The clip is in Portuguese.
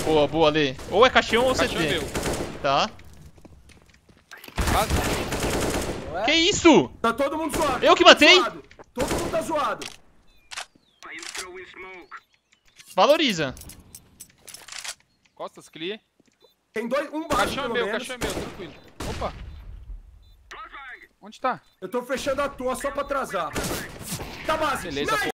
Boa, boa, Ale. Ou é caixão ou Caixão é CT. meu. Tá. Ah, Que isso? Tá todo mundo zoado. Eu que todo mundo matei? zoado. Todo mundo tá zoado. Valoriza. costas, clear. Tem dois, um baixo Caixão é pelo meu, menos. caixão é meu, tranquilo. Opa. Onde tá? Eu tô fechando a tua só pra atrasar. Tá base. Beleza, Nice!